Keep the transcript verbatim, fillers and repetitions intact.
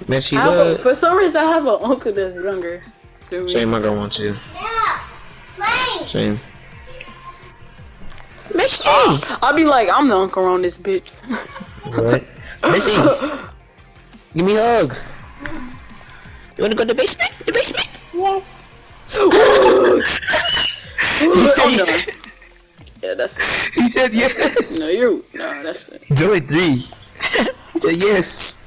Messy I have a, bug. for some reason, I have an uncle that's younger than me. Same, my girl wants you. Same. Missy! Uh, I'll be like, I'm the uncle on this bitch. What? Missy! Give me a hug. You wanna go to the basement? The basement? Yes. He said I'm done. yes. Yeah, that's it. He said yes. No, you. No, that's it. He's only three. He said yes.